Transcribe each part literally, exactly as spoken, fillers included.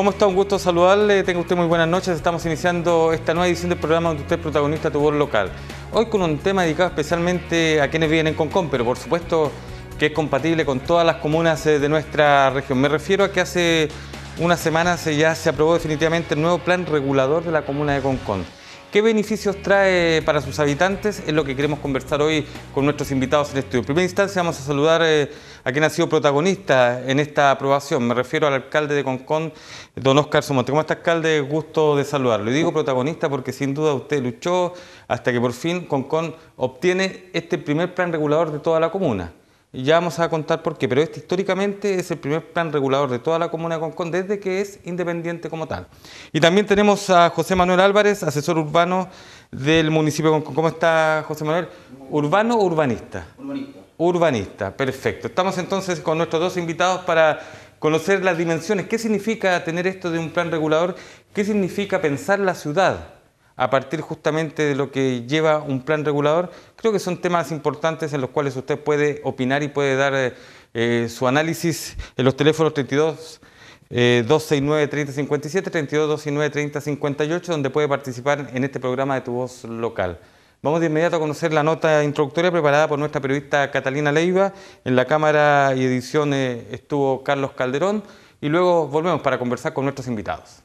¿Cómo está? Un gusto saludarle. Tenga usted muy buenas noches. Estamos iniciando esta nueva edición del programa donde usted es protagonista de Tu Voz Local. Hoy con un tema dedicado especialmente a quienes viven en Concón, pero por supuesto que es compatible con todas las comunas de nuestra región. Me refiero a que hace unas semanas ya se aprobó definitivamente el nuevo plan regulador de la comuna de Concón. ¿Qué beneficios trae para sus habitantes? Es lo que queremos conversar hoy con nuestros invitados en el estudio. En primera instancia vamos a saludar eh, a quien ha sido protagonista en esta aprobación. Me refiero al alcalde de Concón, don Óscar Somonte. ¿Cómo está, alcalde? Gusto de saludarlo. Y digo protagonista porque sin duda usted luchó hasta que por fin Concón obtiene este primer plan regulador de toda la comuna. Y ya vamos a contar por qué, pero este históricamente es el primer plan regulador de toda la comuna de Concón desde que es independiente como tal. Y también tenemos a José Manuel Álvarez, asesor urbano del municipio de Concón. ¿Cómo está, José Manuel? ¿Urbano o urbanista? Urbanista. Urbanista, perfecto. Estamos entonces con nuestros dos invitados para conocer las dimensiones. ¿Qué significa tener esto de un plan regulador? ¿Qué significa pensar la ciudad a partir justamente de lo que lleva un plan regulador? Creo que son temas importantes en los cuales usted puede opinar y puede dar eh, su análisis en los teléfonos treinta y dos, doscientos sesenta y nueve, treinta cincuenta y siete, treinta y dos, doscientos sesenta y nueve, treinta cincuenta y ocho, donde puede participar en este programa de Tu Voz Local. Vamos de inmediato a conocer la nota introductoria preparada por nuestra periodista Catalina Leiva. En la cámara y edición eh, estuvo Carlos Calderón y luego volvemos para conversar con nuestros invitados.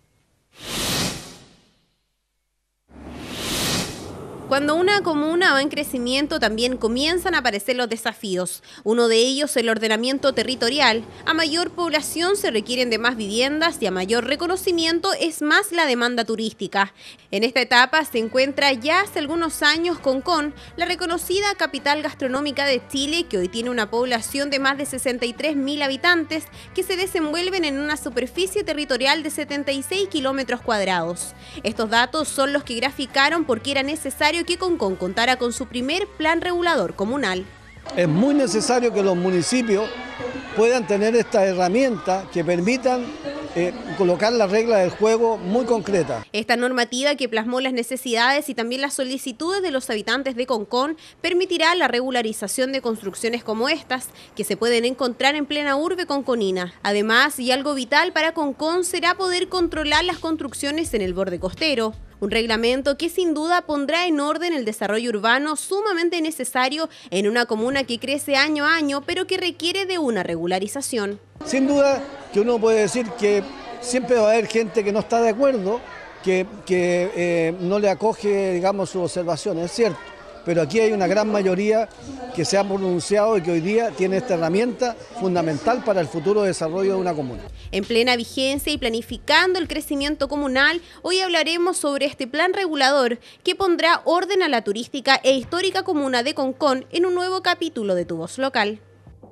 Cuando una comuna va en crecimiento también comienzan a aparecer los desafíos. Uno de ellos el ordenamiento territorial. A mayor población se requieren de más viviendas y a mayor reconocimiento es más la demanda turística. En esta etapa se encuentra ya hace algunos años Concón, la reconocida capital gastronómica de Chile, que hoy tiene una población de más de sesenta y tres mil habitantes que se desenvuelven en una superficie territorial de setenta y seis kilómetros cuadrados. Estos datos son los que graficaron por qué era necesario que Concón contara con su primer plan regulador comunal. Es muy necesario que los municipios puedan tener esta herramienta que permitan eh, colocar las reglas del juego muy concretas. Esta normativa, que plasmó las necesidades y también las solicitudes de los habitantes de Concón, permitirá la regularización de construcciones como estas, que se pueden encontrar en plena urbe conconina. Además, y algo vital para Concón, será poder controlar las construcciones en el borde costero. Un reglamento que sin duda pondrá en orden el desarrollo urbano sumamente necesario en una comuna que crece año a año, pero que requiere de una regularización. Sin duda que uno puede decir que siempre va a haber gente que no está de acuerdo, que, que eh, no le acoge, digamos, sus observaciones, es cierto. Pero aquí hay una gran mayoría que se ha pronunciado y que hoy día tiene esta herramienta fundamental para el futuro desarrollo de una comuna. En plena vigencia y planificando el crecimiento comunal, hoy hablaremos sobre este plan regulador que pondrá orden a la turística e histórica comuna de Concón en un nuevo capítulo de Tu Voz Local.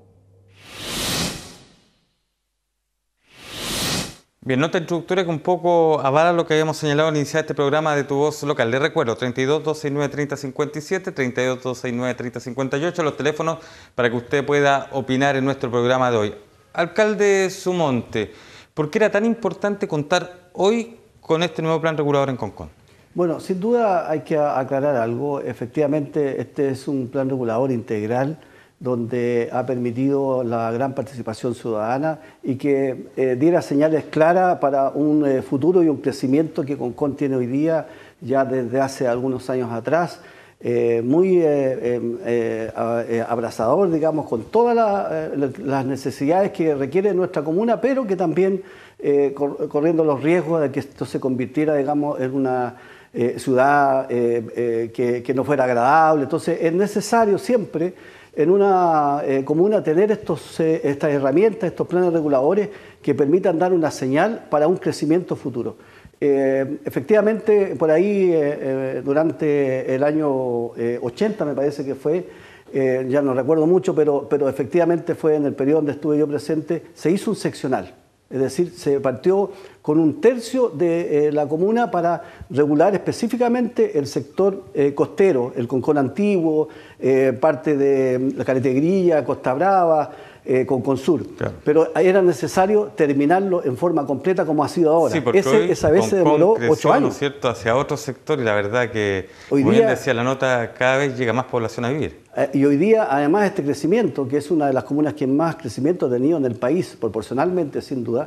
Bien, nota introductoria que un poco avala lo que habíamos señalado al iniciar este programa de Tu Voz Local. Les recuerdo, treinta y dos, doscientos sesenta y nueve, treinta cincuenta y siete, treinta y dos, doscientos sesenta y nueve, treinta cincuenta y ocho, los teléfonos para que usted pueda opinar en nuestro programa de hoy. Alcalde Somonte, ¿por qué era tan importante contar hoy con este nuevo plan regulador en Concón? Bueno, sin duda hay que aclarar algo. Efectivamente, este es un plan regulador integral donde ha permitido la gran participación ciudadana y que eh, diera señales claras para un eh, futuro y un crecimiento que Concón tiene hoy día, ya desde hace algunos años atrás, eh, muy eh, eh, eh, abrazador, digamos, con todas la, eh, las necesidades que requiere nuestra comuna, pero que también eh, cor corriendo los riesgos de que esto se convirtiera, digamos, en una eh, ciudad eh, eh, que, que no fuera agradable. Entonces es necesario siempre en una eh, comuna tener estos, eh, estas herramientas, estos planes reguladores que permitan dar una señal para un crecimiento futuro. Eh, efectivamente, por ahí, eh, eh, durante el año eh, ochenta, me parece que fue, eh, ya no recuerdo mucho, pero, pero efectivamente fue en el periodo donde estuve yo presente, se hizo un seccional. Es decir, se partió con un tercio de eh, la comuna para regular específicamente el sector eh, costero, el Concón antiguo, eh, parte de la Caleta de Grilla, Costa Brava, eh, Concón Sur. Claro. Pero era necesario terminarlo en forma completa como ha sido ahora. Sí, porque Ese, hoy esa vez Concón se demoró creció, ocho años. ¿no es cierto?, hacia otro sector y la verdad que, hoy como día, bien decía la nota, cada vez llega más población a vivir. Eh, y hoy día, además, este crecimiento, que es una de las comunas que más crecimiento ha tenido en el país, proporcionalmente, sin duda,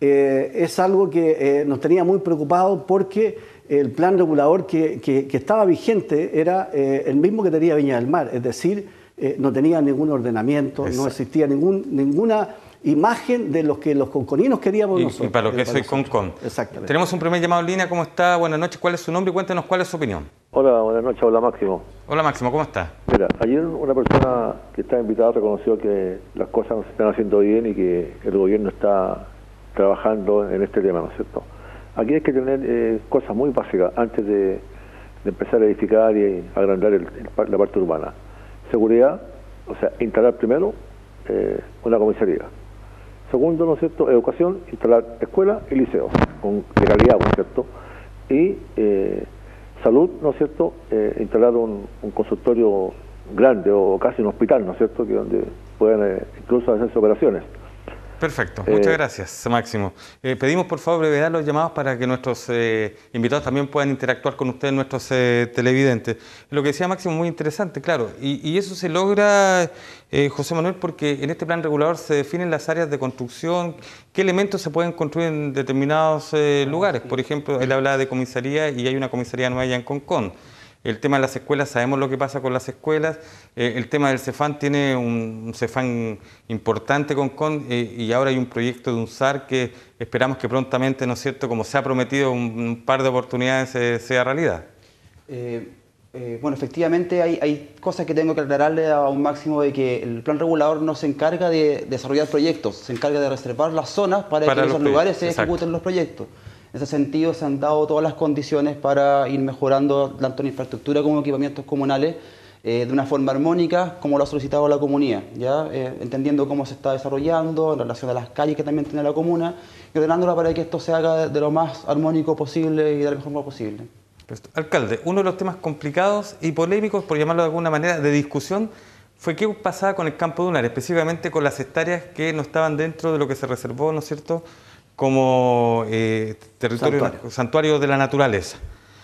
eh, es algo que eh, nos tenía muy preocupados porque el plan regulador que, que, que estaba vigente era eh, el mismo que tenía Viña del Mar, es decir, eh, no tenía ningún ordenamiento, Exacto. no existía ningún, ninguna imagen de los que los conconinos queríamos y, nosotros. Y para lo que soy Concon. Exactamente. Tenemos un primer llamado en línea. ¿Cómo está? Buenas noches. ¿Cuál es su nombre y cuéntenos cuál es su opinión? Hola, buenas noches. Hola, Máximo. Hola, Máximo. ¿Cómo está? Mira, ayer una persona que está invitada reconoció que las cosas no se están haciendo bien y que el gobierno está trabajando en este tema, ¿no es cierto? Aquí hay que tener eh, cosas muy básicas antes de, de empezar a edificar y agrandar el, el, la parte urbana. Seguridad, o sea, instalar primero eh, una comisaría. Segundo, ¿no es cierto?, educación, instalar escuela y liceo, con de calidad, ¿no es cierto? Y eh, salud, ¿no es cierto?, eh, instalar un, un consultorio grande o casi un hospital, ¿no es cierto?, que donde puedan eh, incluso hacerse operaciones. Perfecto, muchas eh, gracias, Máximo. Eh, pedimos por favor brevedad los llamados para que nuestros eh, invitados también puedan interactuar con ustedes, nuestros eh, televidentes. Lo que decía Máximo, muy interesante, claro, y, y eso se logra, eh, José Manuel, porque en este plan regulador se definen las áreas de construcción, qué elementos se pueden construir en determinados eh, lugares. Por ejemplo, él hablaba de comisaría y hay una comisaría nueva allá en Concón. El tema de las escuelas, sabemos lo que pasa con las escuelas. Eh, el tema del Cefam tiene un, un Cefam importante con Con eh, y ahora hay un proyecto de un S A R que esperamos que prontamente, ¿no es cierto?, como se ha prometido, un, un par de oportunidades eh, sea realidad. Eh, eh, bueno, efectivamente hay, hay cosas que tengo que aclararle a un Máximo, de que el plan regulador no se encarga de desarrollar proyectos, se encarga de reservar las zonas para, para que en esos lugares se Exacto. ejecuten los proyectos. En ese sentido se han dado todas las condiciones para ir mejorando tanto en infraestructura como en equipamientos comunales eh, de una forma armónica, como lo ha solicitado la comunidad, ¿ya? Eh, entendiendo cómo se está desarrollando en relación a las calles que también tiene la comuna y ordenándola para que esto se haga de, de lo más armónico posible y de la mejor forma posible. Alcalde, uno de los temas complicados y polémicos, por llamarlo de alguna manera, de discusión, fue qué pasaba con el campo dunar, específicamente con las hectáreas que no estaban dentro de lo que se reservó, ¿no es cierto?, como eh, territorio santuario. santuario de la naturaleza.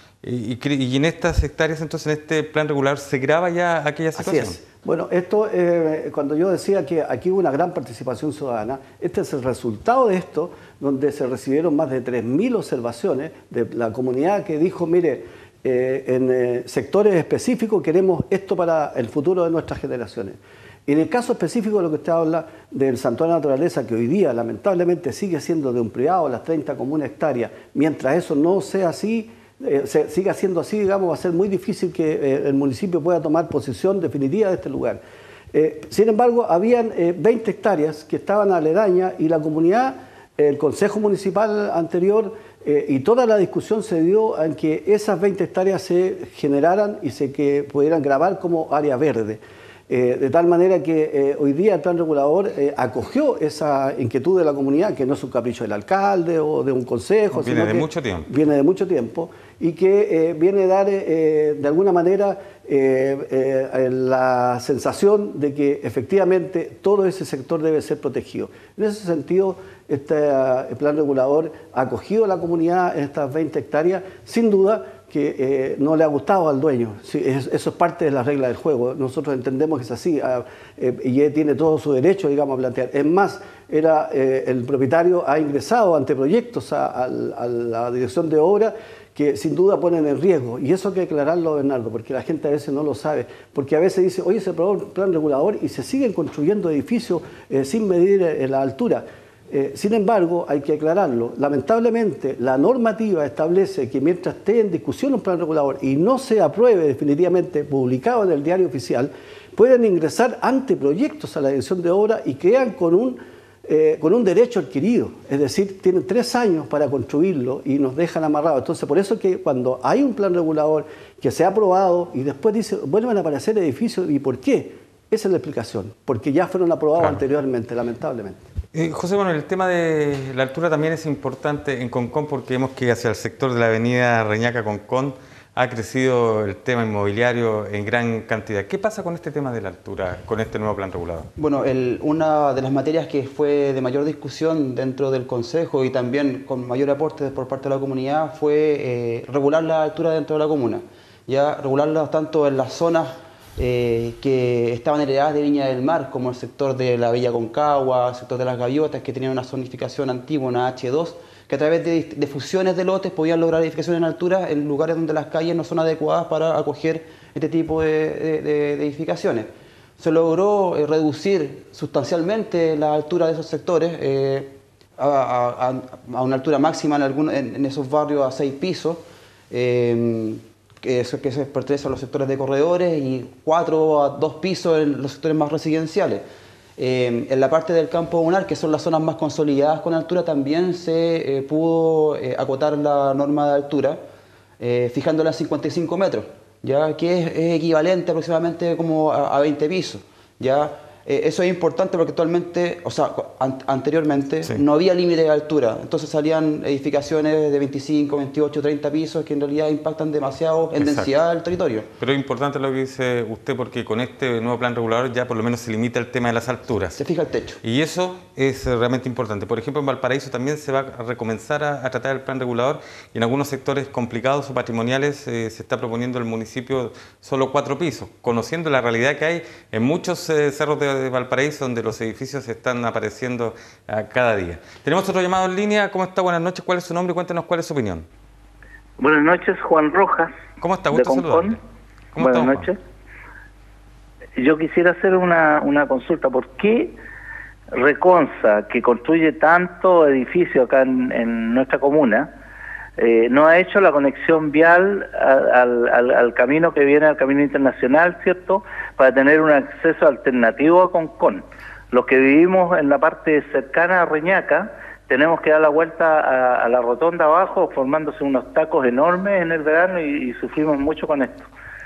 Y, y, y en estas hectáreas, entonces, en este plan regular, ¿se graba ya aquella situación? Así es. Bueno, esto, eh, cuando yo decía que aquí hubo una gran participación ciudadana, este es el resultado de esto, donde se recibieron más de tres mil observaciones de la comunidad que dijo, mire, eh, en eh, sectores específicos queremos esto para el futuro de nuestras generaciones. En el caso específico de lo que usted habla del Santuario de la Naturaleza, que hoy día lamentablemente sigue siendo de un privado, las treinta como una hectárea, mientras eso no sea así, eh, se, siga siendo así, digamos, va a ser muy difícil que eh, el municipio pueda tomar posición definitiva de este lugar. Eh, sin embargo, habían eh, veinte hectáreas que estaban aledañas y la comunidad, el Consejo Municipal anterior eh, y toda la discusión se dio en que esas veinte hectáreas se generaran y se que pudieran grabar como área verde. Eh, de tal manera que eh, hoy día el plan regulador eh, acogió esa inquietud de la comunidad, que no es un capricho del alcalde o de un consejo, viene sino de que mucho tiempo. Viene de mucho tiempo y que eh, viene a dar eh, de alguna manera eh, eh, la sensación de que efectivamente todo ese sector debe ser protegido. En ese sentido, este uh, el plan regulador ha acogido a la comunidad en estas veinte hectáreas, sin duda que eh, no le ha gustado al dueño. Sí, es, eso es parte de la regla del juego. Nosotros entendemos que es así uh, eh, y él tiene todo su derecho, digamos, a plantear. Es más, era, eh, el propietario ha ingresado ante proyectos a, a, a la dirección de obra que sin duda ponen en riesgo. Y eso hay que aclararlo, Bernardo, porque la gente a veces no lo sabe. Porque a veces dice, oye, se aprobó el plan regulador y se siguen construyendo edificios eh, sin medir eh, la altura. Eh, sin embargo, hay que aclararlo, lamentablemente la normativa establece que mientras esté en discusión un plan regulador y no se apruebe definitivamente publicado en el diario oficial, pueden ingresar anteproyectos a la dirección de obra y quedan con un, eh, con un derecho adquirido, es decir, tienen tres años para construirlo y nos dejan amarrados. Entonces, por eso es que cuando hay un plan regulador que se ha aprobado y después dice, vuelven a aparecer edificios, ¿y por qué? Esa es la explicación, porque ya fueron aprobados claro. anteriormente, lamentablemente. Eh, José, bueno, el tema de la altura también es importante en Concón porque vemos que hacia el sector de la avenida Reñaca-Concón ha crecido el tema inmobiliario en gran cantidad. ¿Qué pasa con este tema de la altura, con este nuevo plan regulador? Bueno, el, una de las materias que fue de mayor discusión dentro del Consejo y también con mayor aporte por parte de la comunidad fue eh, regular la altura dentro de la comuna. Ya regularla tanto en las zonas eh, que estaban heredadas de Viña del Mar, como el sector de la Villa Concagua, el sector de las Gaviotas, que tenían una zonificación antigua, una hache dos, que a través de, de fusiones de lotes podían lograr edificaciones en altura en lugares donde las calles no son adecuadas para acoger este tipo de, de, de, de edificaciones. Se logró eh, reducir sustancialmente la altura de esos sectores, eh, a, a, a una altura máxima en, algún, en, en esos barrios a seis pisos, eh, que, eso, que se pertenece a los sectores de corredores, y cuatro a dos pisos en los sectores más residenciales. Eh, en la parte del campo comunal, que son las zonas más consolidadas con altura, también se eh, pudo eh, acotar la norma de altura, eh, fijándola en cincuenta y cinco metros, ya que es, es equivalente aproximadamente como a, a veinte pisos. ¿Ya? Eh, eso es importante porque actualmente, o sea, an anteriormente sí. no había límite de altura, entonces salían edificaciones de veinticinco, veintiocho, treinta pisos que en realidad impactan demasiado en Exacto. densidad del territorio. Pero es importante lo que dice usted, porque con este nuevo plan regulador ya por lo menos se limita el tema de las alturas. Se fija el techo. Y eso es realmente importante. Por ejemplo, en Valparaíso también se va a recomenzar a, a tratar el plan regulador, y en algunos sectores complicados o patrimoniales eh, se está proponiendo el municipio solo cuatro pisos, conociendo la realidad que hay en muchos eh, cerros de de Valparaíso, donde los edificios están apareciendo uh, cada día. Tenemos otro llamado en línea. ¿Cómo está? Buenas noches. ¿Cuál es su nombre? Cuéntanos cuál es su opinión. Buenas noches, Juan Rojas. ¿Cómo está? Gusto saludarle. Buenas está, noches. Yo quisiera hacer una, una consulta. ¿Por qué Reconsa, que construye tanto edificio acá en, en nuestra comuna, Eh, no ha hecho la conexión vial al, al, al camino que viene, al camino internacional, ¿cierto?, para tener un acceso alternativo a Concón? Los que vivimos en la parte cercana a Reñaca tenemos que dar la vuelta a, a la rotonda abajo, formándose unos tacos enormes en el verano, y, y sufrimos mucho con esto.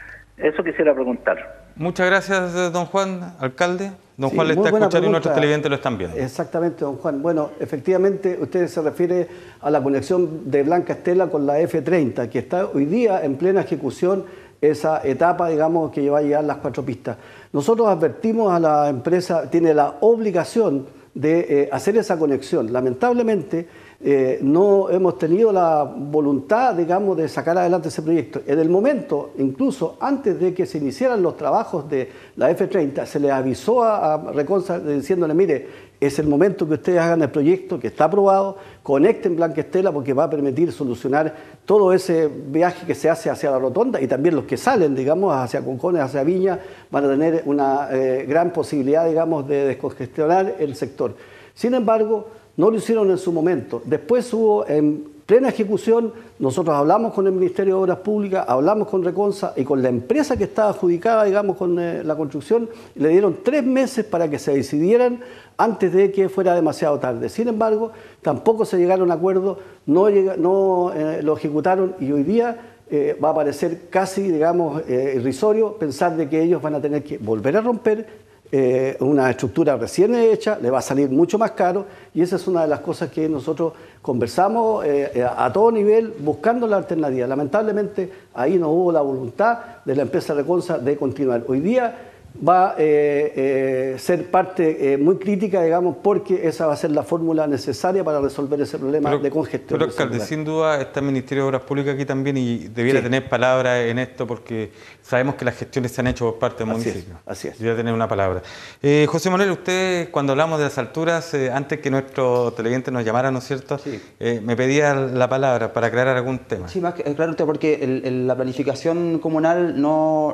Eso quisiera preguntar. Muchas gracias, don Juan, alcalde. Don Sí, Juan le está buena escuchando pregunta. Y nuestros televidentes lo están viendo. Exactamente, don Juan. Bueno, efectivamente, usted se refiere a la conexión de Blanca Estela con la F treinta, que está hoy día en plena ejecución esa etapa, digamos, que va a llegar las cuatro pistas. Nosotros advertimos a la empresa, tiene la obligación de eh, hacer esa conexión. Lamentablemente, eh, no hemos tenido la voluntad, digamos, de sacar adelante ese proyecto. En el momento, incluso antes de que se iniciaran los trabajos de la F treinta, se le avisó a, a Reconsa diciéndole, mire, es el momento que ustedes hagan el proyecto, que está aprobado, conecten Blanca Estela, porque va a permitir solucionar todo ese viaje que se hace hacia la rotonda, y también los que salen, digamos, hacia Concones, hacia Viña, van a tener una eh, gran posibilidad, digamos, de descongestionar el sector. Sin embargo, no lo hicieron en su momento. Después hubo, en plena ejecución, nosotros hablamos con el Ministerio de Obras Públicas, hablamos con Reconsa y con la empresa que estaba adjudicada, digamos, con eh, la construcción, y le dieron tres meses para que se decidieran antes de que fuera demasiado tarde. Sin embargo, tampoco se llegaron a acuerdo, no, llega, no eh, lo ejecutaron, y hoy día eh, va a parecer casi, digamos, eh, irrisorio pensar de que ellos van a tener que volver a romper Eh, una estructura recién hecha, le va a salir mucho más caro, y esa es una de las cosas que nosotros conversamos eh, a todo nivel, buscando la alternativa. Lamentablemente ahí no hubo la voluntad de la empresa Reconsa de continuar. Hoy día va a eh, eh, ser parte eh, muy crítica, digamos, porque esa va a ser la fórmula necesaria para resolver ese problema pero, de congestión. Pero, alcalde, sin duda está el Ministerio de Obras Públicas aquí también, y debiera sí. tener palabra en esto, porque sabemos que las gestiones se han hecho por parte del así municipio. Es, así es. Debería tener una palabra. Eh, José Manuel, usted, cuando hablamos de las alturas, eh, antes que nuestro televidente nos llamara, ¿no es cierto?, sí. eh, me pedía la palabra para aclarar algún tema. Sí, más que claro, porque el, el, la planificación comunal no...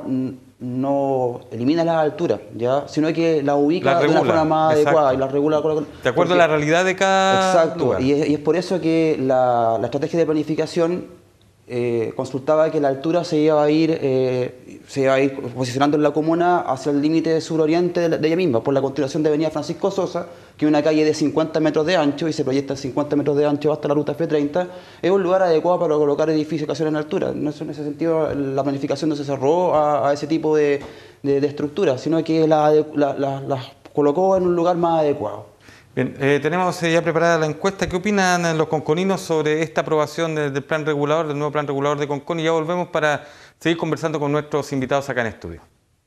no elimina las alturas, ¿ya?, sino que la ubica la regula, de una forma más exacto. adecuada y la regula con... de acuerdo porque, a la realidad de cada exacto, lugar. Y es, y es por eso que la, la estrategia de planificación eh, consultaba que la altura se iba a ir eh, se iba a ir posicionando en la comuna hacia el límite suroriente de, de ella misma, por la continuación de avenida Francisco Sosa, que es una calle de cincuenta metros de ancho y se proyecta cincuenta metros de ancho hasta la ruta F treinta, es un lugar adecuado para colocar edificaciones en altura. En ese sentido, la planificación no se cerró a, a ese tipo de, de, de estructuras, sino que las la, la, la colocó en un lugar más adecuado. Bien, eh, tenemos ya preparada la encuesta. ¿Qué opinan los conconinos sobre esta aprobación de, del plan regulador, del nuevo plan regulador de Concón? Y ya volvemos para seguir conversando con nuestros invitados acá en estudio.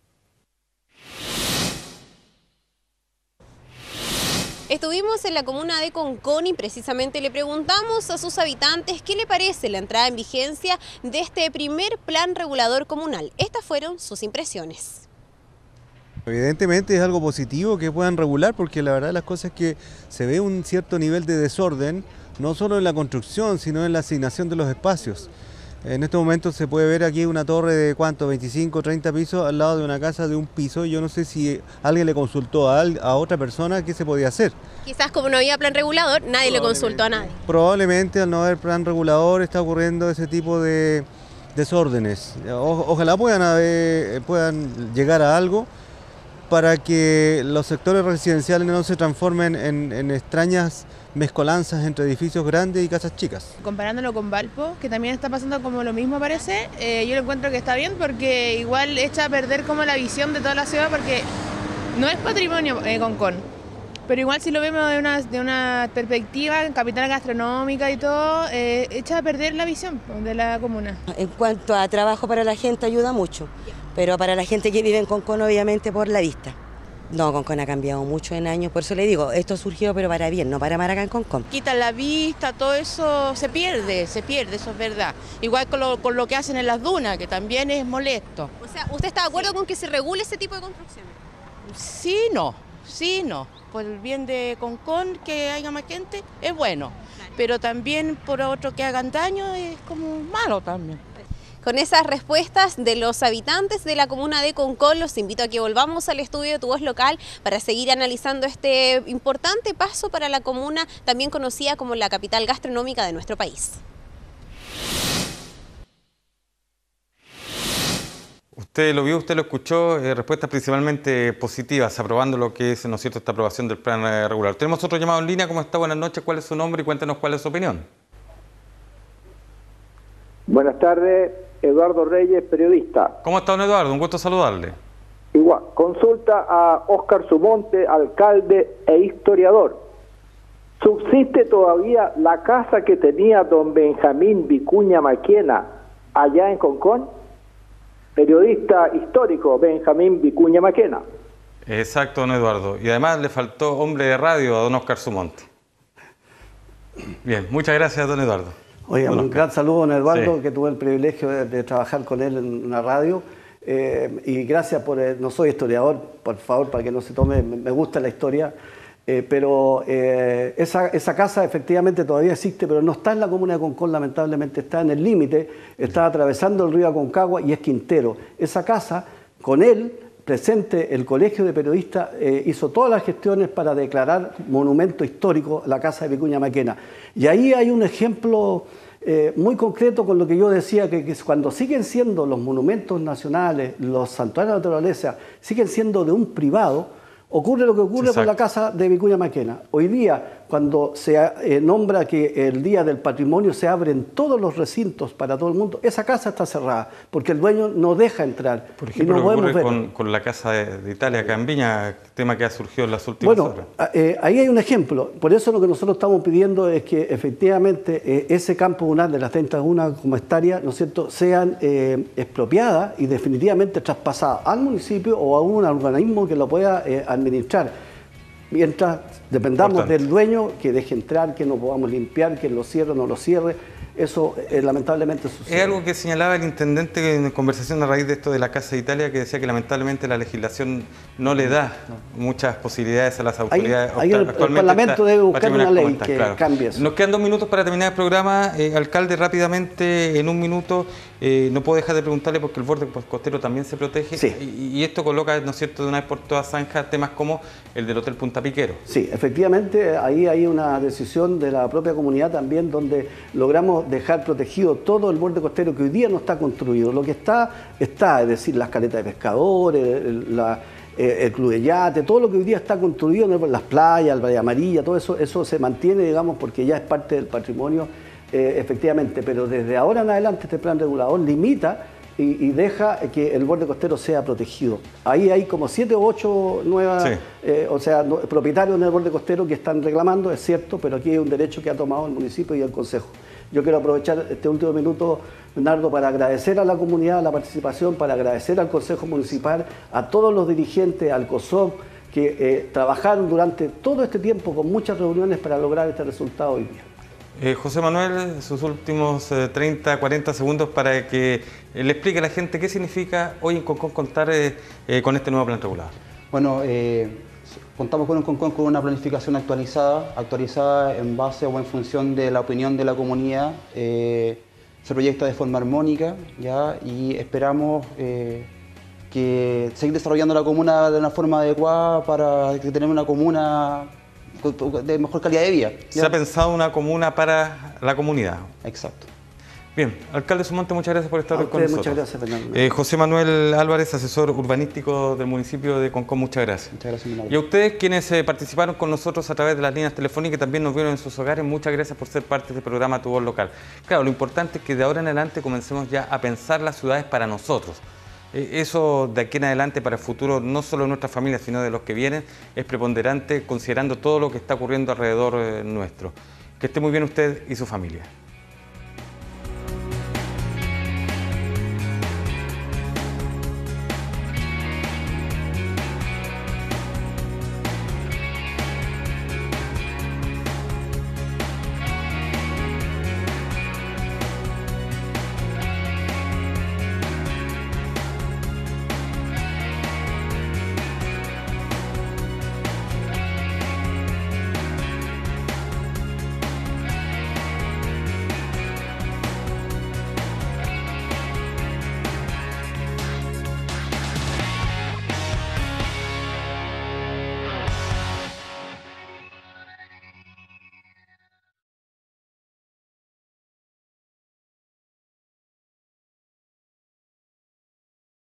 Estuvimos en la comuna de Concón y precisamente le preguntamos a sus habitantes qué le parece la entrada en vigencia de este primer plan regulador comunal. Estas fueron sus impresiones. Evidentemente es algo positivo que puedan regular, porque la verdad las cosas es que se ve un cierto nivel de desorden, no solo en la construcción, sino en la asignación de los espacios. En estos momentos se puede ver aquí una torre de ¿cuánto? veinticinco, treinta pisos al lado de una casa de un piso. Yo no sé si alguien le consultó a, a otra persona qué se podía hacer. Quizás como no había plan regulador, nadie le consultó a nadie. Probablemente al no haber plan regulador está ocurriendo ese tipo de desórdenes. O, ojalá puedan, haber, puedan llegar a algo para que los sectores residenciales no se transformen en, en extrañas mezcolanzas entre edificios grandes y casas chicas. Comparándolo con Valpo, que también está pasando como lo mismo parece, eh, yo lo encuentro que está bien porque igual echa a perder como la visión de toda la ciudad, porque no es patrimonio eh, Concón, pero igual si lo vemos de una, de una perspectiva, capital gastronómica y todo, eh, echa a perder la visión de la comuna. En cuanto a trabajo para la gente ayuda mucho, pero para la gente que vive en Concón obviamente por la vista. No, Concón ha cambiado mucho en años, por eso le digo, esto surgió pero para bien, no para mal acá en Concón. Quitan la vista, todo eso se pierde, se pierde, eso es verdad. Igual con lo, con lo que hacen en las dunas, que también es molesto. O sea, ¿usted está de acuerdo con que se regule ese tipo de construcciones? Sí, no, sí, no. Por el bien de Concón, que haya más gente, es bueno. Claro. Pero también por otro que hagan daño es como malo también. Con esas respuestas de los habitantes de la comuna de Concón, los invito a que volvamos al estudio de Tu Voz Local para seguir analizando este importante paso para la comuna, también conocida como la capital gastronómica de nuestro país. Usted lo vio, usted lo escuchó, eh, respuestas principalmente positivas, aprobando lo que es, ¿no es cierto?, esta aprobación del plan eh, regular. Tenemos otro llamado en línea. ¿Cómo está? Buenas noches. ¿Cuál es su nombre y cuéntenos cuál es su opinión? Buenas tardes. Eduardo Reyes, periodista. ¿Cómo está, don Eduardo? Un gusto saludarle. Igual, consulta a Óscar Sumonte, alcalde e historiador. ¿Subsiste todavía la casa que tenía don Benjamín Vicuña Maquena allá en Concón? Periodista histórico, Benjamín Vicuña Maquena. Exacto, don Eduardo. Y además le faltó hombre de radio a don Óscar Sumonte. Bien, muchas gracias, don Eduardo. Oiga, Bueno, un gran saludo a don Eduardo, sí. que tuve el privilegio de, de trabajar con él en una radio. Eh, y gracias por... Eh, no soy historiador, por favor, para que no se tome... Me, me gusta la historia. Eh, pero eh, esa, esa casa efectivamente todavía existe, pero no está en la comuna de Concón, lamentablemente está en el límite, está atravesando el río Aconcagua y es Quintero. Esa casa, con él, presente, el Colegio de Periodistas eh, hizo todas las gestiones para declarar monumento histórico la casa de Vicuña Maquena. Y ahí hay un ejemplo eh, muy concreto con lo que yo decía, que, que cuando siguen siendo los monumentos nacionales, los santuarios de la naturaleza, siguen siendo de un privado, ocurre lo que ocurre Exacto. con la casa de Vicuña Maquena. Hoy día, cuando se eh, nombra que el Día del Patrimonio se abren todos los recintos para todo el mundo, esa casa está cerrada, porque el dueño no deja entrar. Por ejemplo, y no lo que podemos ocurre ver. Con, con la Casa de, de Italia, acá en Viña, tema que ha surgido en las últimas bueno, horas. Bueno, eh, ahí hay un ejemplo. Por eso lo que nosotros estamos pidiendo es que efectivamente eh, ese campo lunar de las treinta y una como hectáreas, ¿no es cierto?, sean eh, expropiadas y definitivamente traspasadas al municipio o a un organismo que lo pueda eh, administrar. Mientras dependamos Importante. del dueño, que deje entrar, que no podamos limpiar, que lo cierre o no lo cierre, eso eh, lamentablemente sucede. Es algo que señalaba el intendente en conversación a raíz de esto de la Casa de Italia, que decía que lamentablemente la legislación no le da no. muchas posibilidades a las autoridades. Ahí, ahí el, el Parlamento debe buscar una ley que claro. cambie eso. Nos quedan dos minutos para terminar el programa. Eh, alcalde, rápidamente, en un minuto, eh, no puedo dejar de preguntarle porque el borde costero también se protege. Sí. Y, y esto coloca, ¿no es cierto?, de una vez por todas zanjas temas como el del Hotel Punta Piquero. Sí, efectivamente, ahí hay una decisión de la propia comunidad también donde logramos dejar protegido todo el borde costero que hoy día no está construido. Lo que está, está, es decir, las caletas de pescadores, la, el club de yate, todo lo que hoy día está construido, las playas, el Valle Amarilla, todo eso, eso se mantiene, digamos, porque ya es parte del patrimonio, eh, efectivamente. Pero desde ahora en adelante este plan regulador limita y, y deja que el borde costero sea protegido. Ahí hay como siete o ocho nuevas, sí. eh, o sea, no, propietarios en el borde costero que están reclamando, es cierto, pero aquí hay un derecho que ha tomado el municipio y el Consejo. Yo quiero aprovechar este último minuto, Bernardo, para agradecer a la comunidad la participación, para agradecer al Consejo Municipal, a todos los dirigentes, al COSOC, que eh, trabajaron durante todo este tiempo con muchas reuniones para lograr este resultado hoy día. Eh, José Manuel, sus últimos eh, treinta, cuarenta segundos para que eh, le explique a la gente qué significa hoy en Concón contar eh, eh, con este nuevo plan regulador. Bueno, eh, contamos con un Concon con una planificación actualizada, actualizada en base o en función de la opinión de la comunidad. Eh, se proyecta de forma armónica, ¿ya? Y esperamos eh, que seguir desarrollando la comuna de una forma adecuada para tener una comuna de mejor calidad de vida, ¿ya? Se ha pensado una comuna para la comunidad. Exacto. Bien, alcalde Sumonte, muchas gracias por estar A hoy con usted, nosotros. muchas gracias, Fernando. Eh, José Manuel Álvarez, asesor urbanístico del municipio de Concón, muchas gracias. Muchas gracias, Manuel. Y a ustedes, quienes eh, participaron con nosotros a través de las líneas telefónicas y también nos vieron en sus hogares, muchas gracias por ser parte de este programa Tu Voz Local. Claro, lo importante es que de ahora en adelante comencemos ya a pensar las ciudades para nosotros. Eh, eso de aquí en adelante para el futuro, no solo de nuestras familias, sino de los que vienen, es preponderante considerando todo lo que está ocurriendo alrededor eh, nuestro. Que esté muy bien usted y su familia.